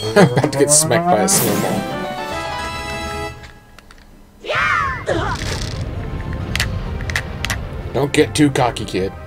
I'm about to get smacked by a snowball. Don't get too cocky, kid.